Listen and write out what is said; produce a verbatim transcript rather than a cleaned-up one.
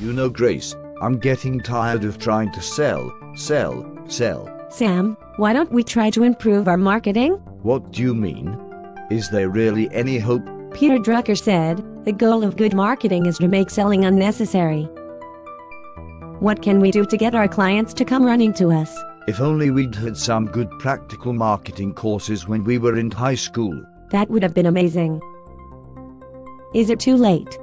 You know, Grace, I'm getting tired of trying to sell, sell, sell. Sam, why don't we try to improve our marketing? What do you mean? Is there really any hope? Peter Drucker said, the goal of good marketing is to make selling unnecessary. What can we do to get our clients to come running to us? If only we'd had some good practical marketing courses when we were in high school. That would have been amazing. Is it too late?